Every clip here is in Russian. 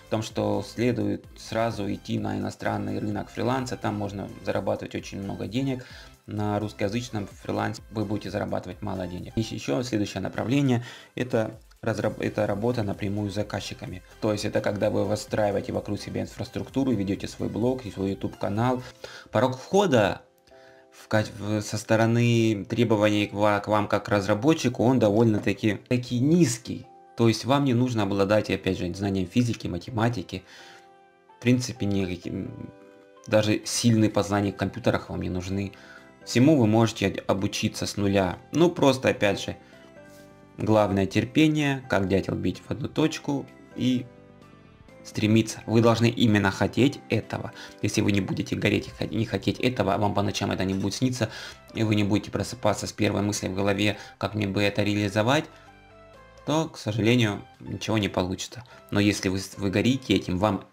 в том, что следует сразу идти на иностранный рынок фриланса, там можно зарабатывать очень много денег. На русскоязычном фрилансе вы будете зарабатывать мало денег. И еще следующее направление это работа напрямую с заказчиками. То есть это когда вы выстраиваете вокруг себя инфраструктуру, ведете свой блог и свой YouTube канал. Порог входа со стороны требований к вам как разработчику, он довольно-таки низкий. То есть вам не нужно обладать, опять же, знанием физики, математики. В принципе, даже сильные познания в компьютерах вам не нужны. Всему вы можете обучиться с нуля. Ну, просто, опять же, главное терпение, как дятел бить в одну точку и стремиться. Вы должны именно хотеть этого. Если вы не будете гореть и не хотеть этого, вам по ночам это не будет сниться, и вы не будете просыпаться с первой мыслью в голове, как мне бы это реализовать, то, к сожалению, ничего не получится. Но если вы горите этим,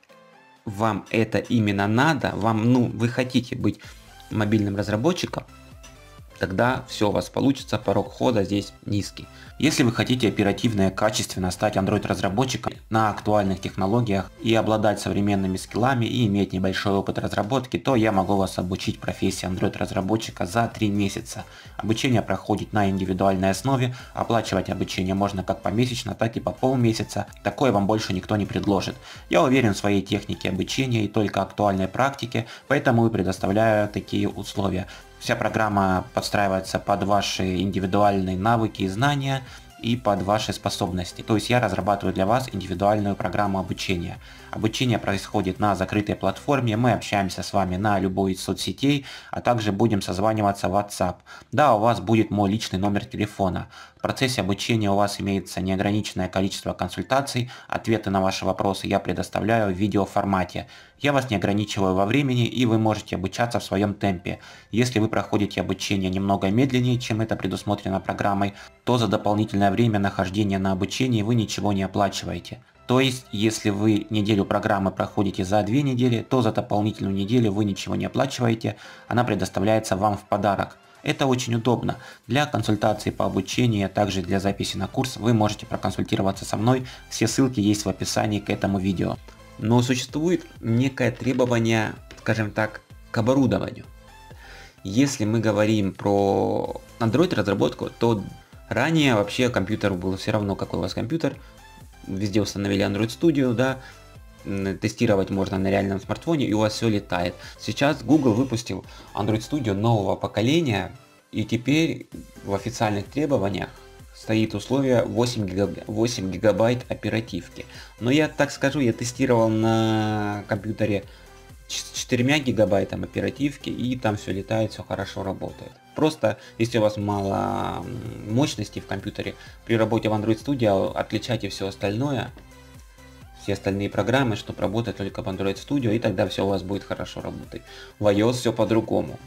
вам это именно надо, вы хотите быть мобильным разработчиком, тогда все у вас получится, порог входа здесь низкий. Если вы хотите оперативно и качественно стать Android разработчиком на актуальных технологиях и обладать современными скиллами и иметь небольшой опыт разработки, то я могу вас обучить профессии Android разработчика за 3 месяца. Обучение проходит на индивидуальной основе, оплачивать обучение можно как помесячно, так и по полмесяца. Такое вам больше никто не предложит. Я уверен в своей технике обучения и только актуальной практике, поэтому и предоставляю такие условия. Вся программа подстраивается под ваши индивидуальные навыки и знания и под ваши способности. То есть я разрабатываю для вас индивидуальную программу обучения. Обучение происходит на закрытой платформе, мы общаемся с вами на любой из соцсетей, а также будем созваниваться в WhatsApp. Да, у вас будет мой личный номер телефона. В процессе обучения у вас имеется неограниченное количество консультаций, ответы на ваши вопросы я предоставляю в видеоформате. Я вас не ограничиваю во времени, и вы можете обучаться в своем темпе. Если вы проходите обучение немного медленнее, чем это предусмотрено программой, то за дополнительное время нахождения на обучении вы ничего не оплачиваете. То есть, если вы неделю программы проходите за 2 недели, то за дополнительную неделю вы ничего не оплачиваете, она предоставляется вам в подарок. Это очень удобно. Для консультации по обучению, а также для записи на курс вы можете проконсультироваться со мной, все ссылки есть в описании к этому видео. Но существует некое требование, скажем так, к оборудованию. Если мы говорим про Android разработку, то ранее вообще компьютеру было все равно, какой у вас компьютер. Везде установили Android Studio, да, тестировать можно на реальном смартфоне, и у вас все летает. Сейчас Google выпустил Android Studio нового поколения, и теперь в официальных требованиях стоит условие 8 гигабайт оперативки. Но я так скажу, я тестировал на компьютере с 4 гигабайтом оперативки, и там все летает, все хорошо работает. Просто, если у вас мало мощности в компьютере, при работе в Android Studio отключайте все остальное, все остальные программы, чтобы работать только в Android Studio, и тогда все у вас будет хорошо работать. В iOS все по-другому.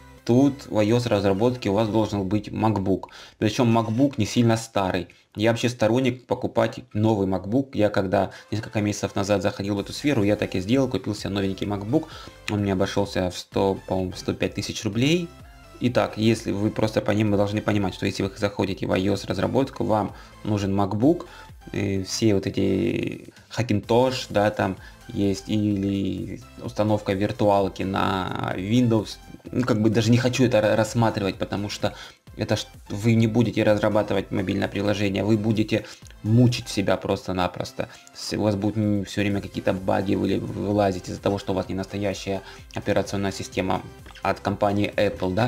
Тут в iOS разработке у вас должен быть MacBook. Причем MacBook не сильно старый. Я вообще сторонник покупать новый MacBook. Я когда несколько месяцев назад заходил в эту сферу, я так и сделал, купил себе новенький MacBook. Он мне обошелся в 105 тысяч рублей. Итак, если вы просто по ним, вы должны понимать, что если вы заходите в iOS разработку, вам нужен MacBook, все вот эти Hackintosh, да, там есть, или установка виртуалки на Windows. Ну, как бы даже не хочу это рассматривать, потому что это вы не будете разрабатывать мобильное приложение, вы будете мучить себя просто-напросто. У вас будут все время какие-то баги вылазить из-за того, что у вас не настоящая операционная система от компании Apple, да.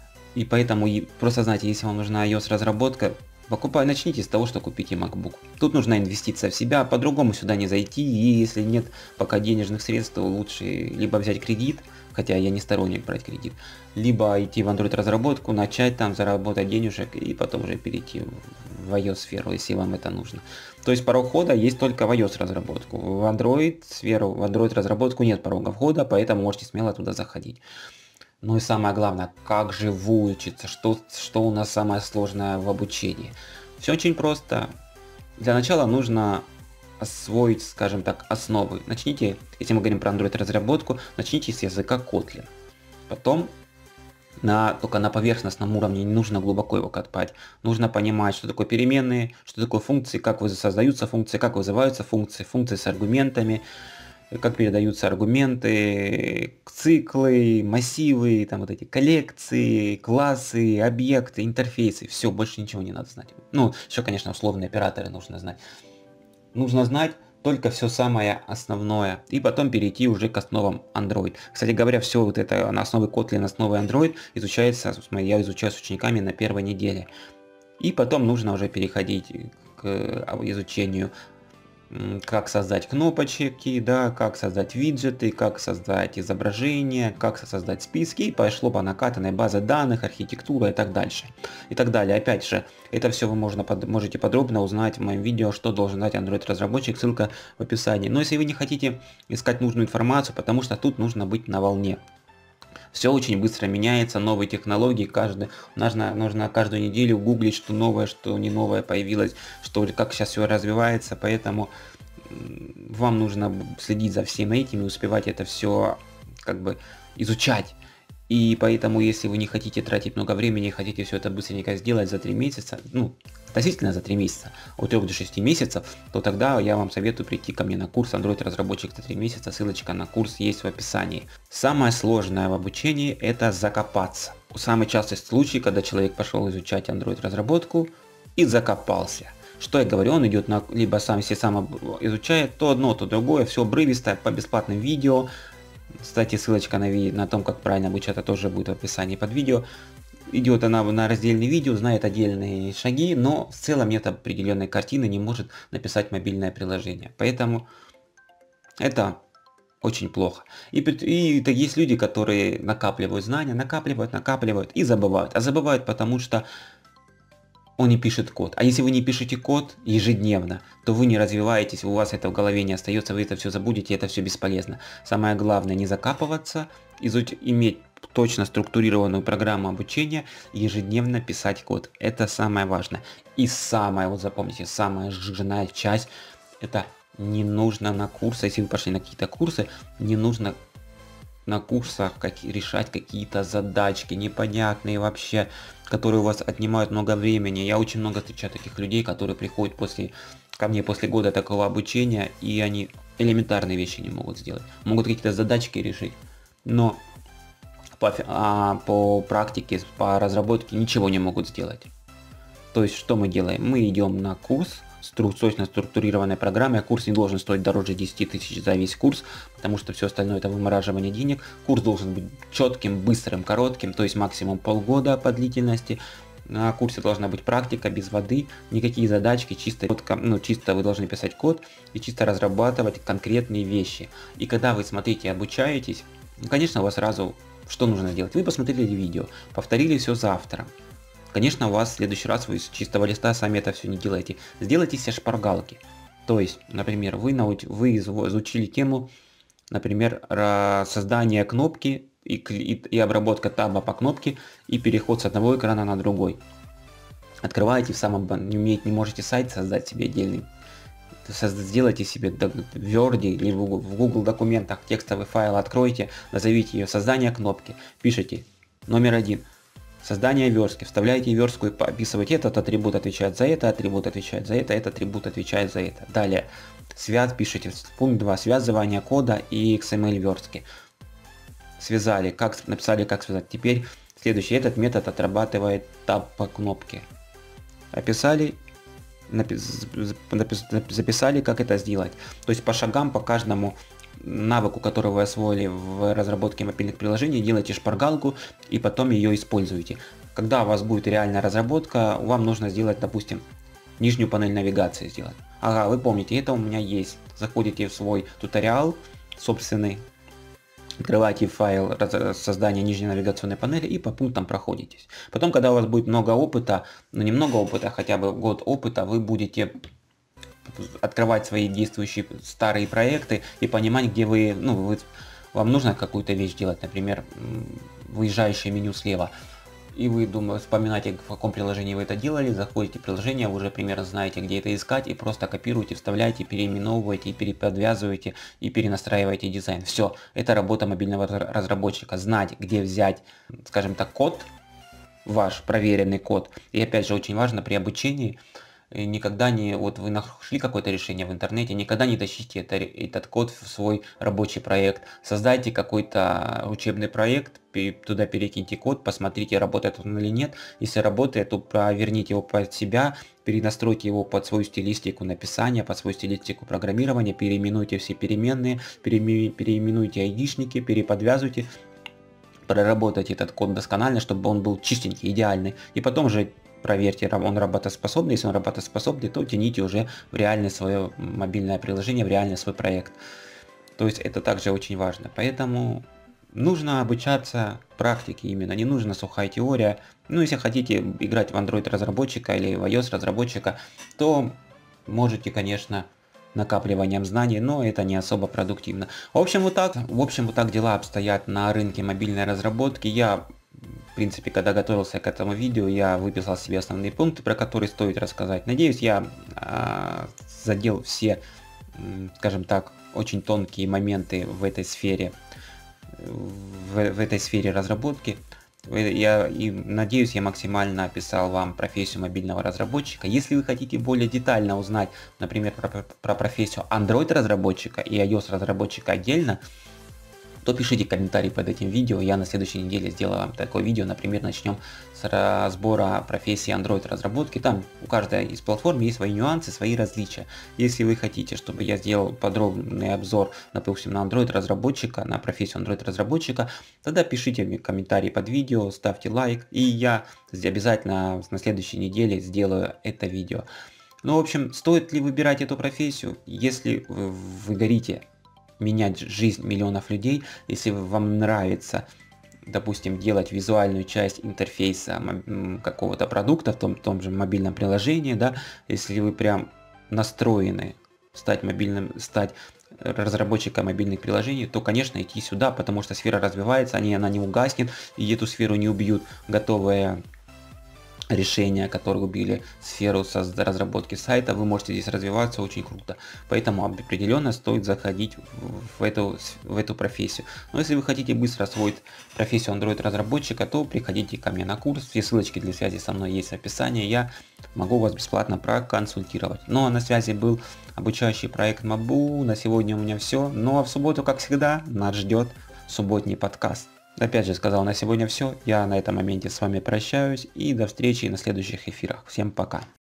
И поэтому просто знаете, если вам нужна iOS разработка, начните с того, что купите MacBook. Тут нужна инвестиция в себя, по-другому сюда не зайти, и если нет пока денежных средств, то лучше либо взять кредит, хотя я не сторонник брать кредит, либо идти в Android разработку, начать там заработать денежек и потом уже перейти в iOS сферу, если вам это нужно. То есть порог входа есть только в iOS разработку. В Android сферу, в Android разработку нет порога входа, поэтому можете смело туда заходить. Ну и самое главное, как же выучиться, что у нас самое сложное в обучении. Все очень просто. Для начала нужно освоить, скажем так, основы. Начните, если мы говорим про Android разработку, начните с языка Kotlin. Потом только на поверхностном уровне, не нужно глубоко его копать. Нужно понимать, что такое переменные, что такое функции, как создаются функции, как вызываются функции, функции с аргументами, как передаются аргументы, циклы, массивы, там вот эти коллекции, классы, объекты, интерфейсы. Все, больше ничего не надо знать. Ну, еще, конечно, условные операторы нужно знать. Нужно знать только все самое основное, и потом перейти уже к основам Android. Кстати говоря, все вот это на основе Kotlin, на основе Android изучается, я изучаю с учениками на первой неделе. И потом нужно уже переходить к изучению, как создать кнопочки, да, как создать виджеты, как создать изображения, как создать списки, и пошло по накатанной база данных, архитектура и так дальше. И так далее. Опять же, это все вы можете подробно узнать в моем видео, что должен знать Android разработчик, ссылка в описании. Но если вы не хотите искать нужную информацию, потому что тут нужно быть на волне. Все очень быстро меняется, новые технологии, нужно каждую неделю гуглить, что новое, что не новое появилось, как сейчас все развивается, поэтому вам нужно следить за всем этим и успевать это все как бы изучать. И поэтому, если вы не хотите тратить много времени, хотите все это быстренько сделать за 3 месяца, ну, относительно за 3 месяца, от 3 до 6 месяцев, то тогда я вам советую прийти ко мне на курс Android разработчик за 3 месяца, ссылочка на курс есть в описании. Самое сложное в обучении – это закопаться. Самый частый случай, когда человек пошел изучать Android разработку и закопался. Что я говорю, он идет либо сам изучает то одно, то другое, все обрывисто, по бесплатным видео. Кстати, ссылочка на том, как правильно обучаться, тоже будет в описании под видео. Идет она на раздельные видео, знает отдельные шаги, но в целом нет определенной картины, не может написать мобильное приложение. Поэтому это очень плохо. И есть люди, которые накапливают знания, накапливают и забывают. А забывают потому, что он не пишет код. А если вы не пишете код ежедневно, то вы не развиваетесь, у вас это в голове не остается, вы это все забудете, это все бесполезно. Самое главное не закапываться, иметь точно структурированную программу обучения, ежедневно писать код. Это самое важное. И вот запомните, самая жирная часть, это не нужно на курсы, если вы пошли на какие-то курсы, не нужно на курсах решать какие-то задачки непонятные вообще, которые у вас отнимают много времени. Я очень много встречаю таких людей, которые приходят ко мне после года такого обучения, и они элементарные вещи не могут сделать. Могут какие-то задачки решить, но по практике, по разработке ничего не могут сделать. То есть что мы делаем? Мы идем на курс с точно структурированной программой. Курс не должен стоить дороже 10 тысяч за весь курс, потому что все остальное это вымораживание денег. Курс должен быть четким, быстрым, коротким, то есть максимум полгода по длительности. На курсе должна быть практика без воды, никакие задачки, чисто вы должны писать код и чисто разрабатывать конкретные вещи. И когда вы смотрите и обучаетесь, конечно, у вас сразу что нужно сделать? Вы посмотрели видео, повторили все завтра. Конечно, у вас в следующий раз вы с чистого листа сами это все не делаете. Сделайте себе шпаргалки. То есть, например, вы изучили тему, например, создание кнопки и обработка таба по кнопке и переход с одного экрана на другой. Открываете не можете сайт создать себе отдельный. Сделайте себе в Word или в Google документах текстовый файл, откройте, назовите ее создание кнопки, пишите номер 1. Создание верстки. Вставляете верстку и описываете, этот атрибут отвечает за это, атрибут отвечает за это, этот атрибут отвечает за это. Далее, пишите пункт 2, связывание кода и XML верстки. Связали, написали, как связать. Теперь следующий, этот метод отрабатывает таб по кнопке. Описали, записали, как это сделать. То есть по шагам, по каждому навыку, который вы освоили в разработке мобильных приложений, делайте шпаргалку и потом ее используйте. Когда у вас будет реальная разработка, вам нужно сделать, допустим, нижнюю панель навигации сделать. Ага, вы помните, это у меня есть. Заходите в свой туториал собственный, открываете файл создания нижней навигационной панели и по пунктам проходитесь. Потом, когда у вас будет много опыта, немного опыта, хотя бы год опыта, вы будете открывать свои действующие старые проекты и понимать, где вам нужно какую-то вещь делать, например, выезжающее меню слева. и вы вспоминаете, в каком приложении вы это делали, заходите в приложение, вы уже примерно знаете, где это искать, и просто копируете, вставляете, переименовываете, переподвязываете и перенастраиваете дизайн. Все, это работа мобильного разработчика. Знать, где взять, скажем так, код, ваш проверенный код. И опять же, очень важно при обучении никогда не, вот вы нашли какое-то решение в интернете, никогда не тащите этот код в свой рабочий проект. Создайте какой-то учебный проект, туда перекиньте код, посмотрите, работает он или нет. Если работает, то проверните его под себя, перенастройте его под свою стилистику написания, под свою стилистику программирования, переименуйте все переменные, переименуйте айдишники, переподвязывайте, проработайте этот код досконально, чтобы он был чистенький, идеальный. И потом же проверьте, он работоспособный. Если он работоспособный, то тяните уже в реальное свое мобильное приложение, в реальный свой проект. То есть это также очень важно. Поэтому нужно обучаться практике именно, не нужна сухая теория. Ну, если хотите играть в Android разработчика или в iOS разработчика, то можете, конечно, накапливанием знаний, но это не особо продуктивно. В общем, вот так дела обстоят на рынке мобильной разработки. Я, в принципе, когда готовился к этому видео, я выписал себе основные пункты, про которые стоит рассказать. Надеюсь, я задел все, скажем так, очень тонкие моменты в этой сфере, разработки. И надеюсь, я максимально описал вам профессию мобильного разработчика. Если вы хотите более детально узнать, например, про профессию Android разработчика и iOS разработчика отдельно, то пишите комментарий под этим видео. Я на следующей неделе сделаю вам такое видео. Например, начнем с разбора профессии Android разработки. Там у каждой из платформ есть свои нюансы, свои различия. Если вы хотите, чтобы я сделал подробный обзор, допустим, на Android разработчика, на профессию Android разработчика, тогда пишите мне комментарий под видео, ставьте лайк, и я обязательно на следующей неделе сделаю это видео. Ну, в общем, стоит ли выбирать эту профессию? Если вы горите менять жизнь миллионов людей, если вам нравится, допустим, делать визуальную часть интерфейса какого-то продукта в том же мобильном приложении, да, если вы прям настроены стать разработчиком мобильных приложений, то, конечно, идти сюда, потому что сфера развивается, она не угаснет, и эту сферу не убьют готовые решения, которые убили сферу разработки сайта. Вы можете здесь развиваться очень круто, поэтому определенно стоит заходить в эту профессию. Но если вы хотите быстро освоить профессию Android разработчика, то приходите ко мне на курс, все ссылочки для связи со мной есть в описании, я могу вас бесплатно проконсультировать. Ну а на связи был обучающий проект Мабу. На сегодня у меня все, ну а в субботу, как всегда, нас ждет субботний подкаст. Опять же сказал, на сегодня все. Я на этом моменте с вами прощаюсь и до встречи на следующих эфирах. Всем пока.